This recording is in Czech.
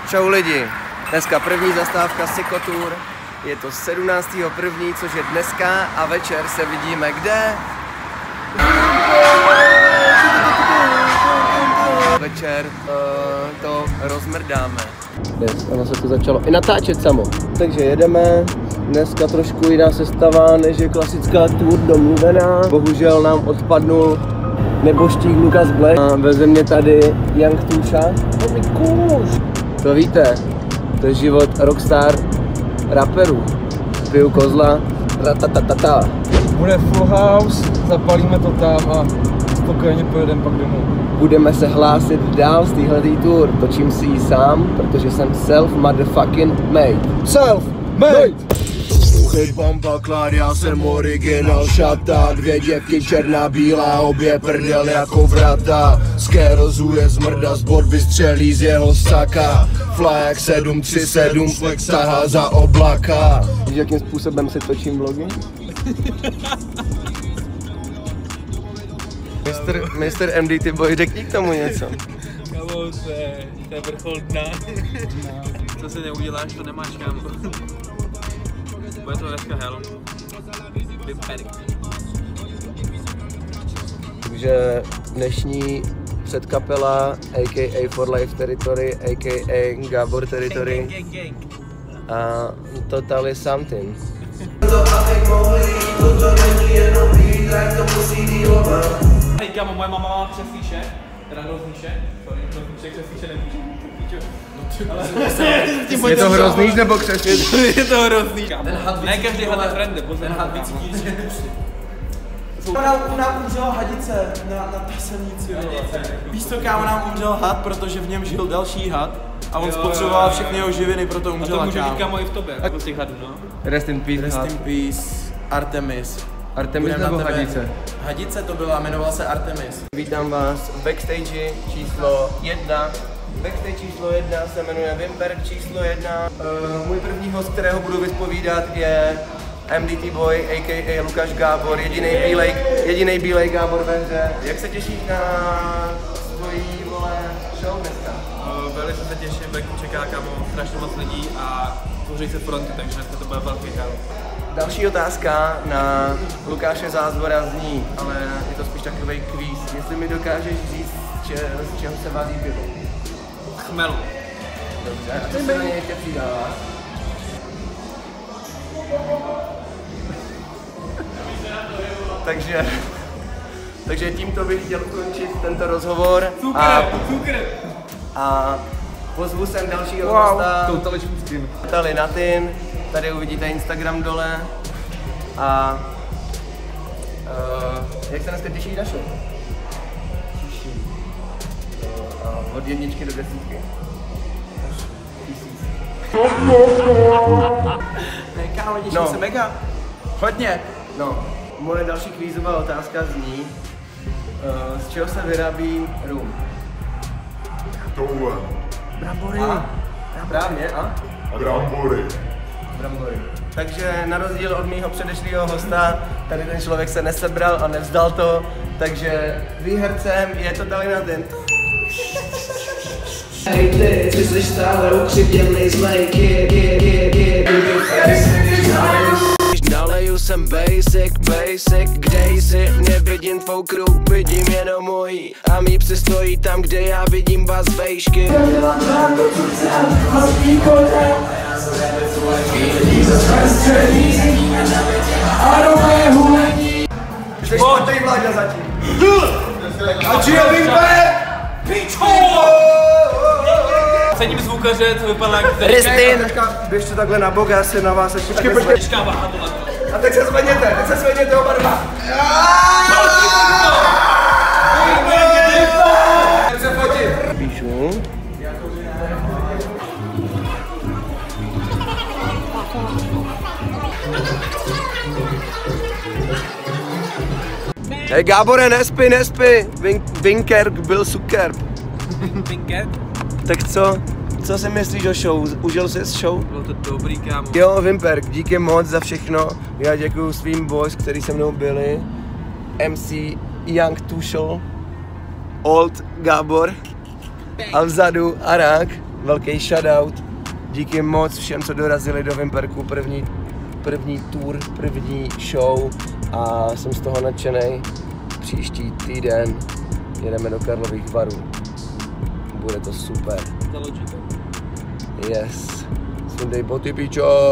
Čau lidi, dneska první zastávka Cyklotour, je to 17.1., což je dneska a večer se vidíme kde? Večer to rozmrdáme. Yes, ono se to začalo i natáčet samo. Takže jedeme, dneska trošku jiná sestava než je klasická tour domluvená. Bohužel nám odpadnul neboštík Lukas Black a veze mě tady Young Tusha. To víte, to je život rockstar raperů. Piju kozla, ratatatata. Bude full house, zapalíme to tam a spokojeně pojedeme pak domů. Budeme se hlásit dál z téhletý tour, točím si ji sám, protože jsem self-motherfucking-made. Self-made! Bomba klár, já jsem originál šata. Dvě děvky černá, bílá, obě prdel jako vrata. Skerozuje zmrda, zbor vystřelí z jeho saka. Flag 737, flex tahá za oblaka. Víš, jakým způsobem si točím vlogy? Mr. MDT Boy, řekni k tomu něco. Kámo, to je vrchol dna. Co si neuděláš, to nemáš, kámo. Bude to dneska hell. Takže dnešní předkapela, a.k.a. For Life Territory, a.k.a. Gábor Territory a Totally Something. Hej kámo, moje mama má křeslíše, teda hrozníše, sorry, křeslíše nemůže. Je to hrozný nebo křeslit? Je to hrozný. Ne každý had je friendly, ten had víc cítíš. Nám umřela hadice na tasemnici. Víš co, kámo, nám umřel had, protože v něm žil další had a on spotřeboval všechny jeho živiny, proto umřela, kámo. A to může být, kámo, i v tobě, jako z těch hadů, no. Rest in peace, Rest in peace, Artemis. Artemis nebo hadice? Hadice to byla, jmenovala se Artemis. Vítám vás v backstage číslo 1. Backstage číslo 1 se jmenuje Vimperk číslo 1. Můj první host, kterého budu vyspovídat, je MDT Boy, a.k.a. Lukáš Gábor, jedinej bílej Gábor ve hře. Jak se těšíš na svojí, vole, show dneska? Velice se těším, venku čeká, kámo, strašně moc lidí a tvoří se fronty, takže dneska to bude velký hell. Další otázka na Lukáše Zázvora zní, ale je to spíš takovej kvíz. Jestli mi dokážeš říct, z čeho se vaří pivo? Chmelu. Dobře, a co se na něj ještě přidává? Takže tímto bych chtěl ukončit tento rozhovor. A pozvu sem dalšího hosta. Totally Natin. Tady uvidíte Instagram dole. A jak se dneska těší na show? Těším. Od 1 do 10. Ne, kámo, těším se mega. Hodně. No, moje další kvízová otázka zní, z čeho se vyrábí rum? Tohle. Brambory. Právě, a? Brambory. Brambory. Takže na rozdíl od mýho předešlého hosta, tady ten člověk se nesebral a nevzdal to, takže výhercem je Totally Natin. Hej ty jsi stále ukřivděnej zlej Naleju jsem basic, kde jsi, nevidím tvou crew, vidím jenom mojí a mý psy stojí tam, kde já vidím vás vejšky. Jsi čtvrtý vláďa zatím. A či je Vimperk? Pičku! Cením zvukaře, co vypadá jak Ristin! Běžte takhle na bok, já se na vás ještě takhle zvednu. A teď se zvedněte oba dva. Se fotit. Píšu. Hej Gábore, nespí. Vinkerk byl superb. Vinkerk? Tak co si myslíš o show? Užil jsi show? Bylo to dobrý, kámo. Jo, Vimperk, díky moc za všechno. Já děkuju svým boys, kteří se mnou byli. MC Young Tusha, Old Gábor a vzadu Arák. velký shoutout. Díky moc všem, co dorazili do Vimperku, první tour, první show a jsem z toho nadšenej. Příští týden jedeme do Karlových Varů. Bude to super. Založíte. Yes. Sundej boty, pičo.